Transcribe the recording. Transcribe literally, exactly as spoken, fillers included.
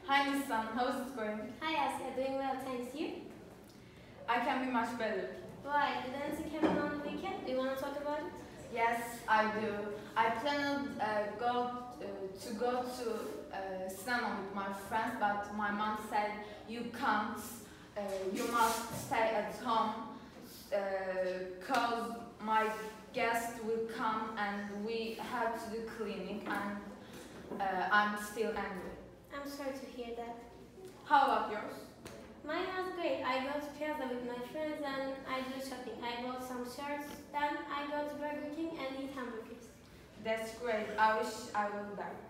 Hi Nissan, how's it going? Hi Asya, doing well, thanks. You? I can be much better. Why? The dancing coming on the weekend? Do you want to talk about it? Yes, I do. I planned uh, go uh, to go to uh, cinema with my friends, but my mom said you can't. Uh, you must stay at home because uh, my guest will come and we have to do cleaning, and uh, I'm still angry. I'm sorry to hear that. How about yours? Mine was great. I go to Piazza with my friends and I do shopping. I bought some shirts, then I go to Burger King and eat hamburgers. That's great. I wish I was there.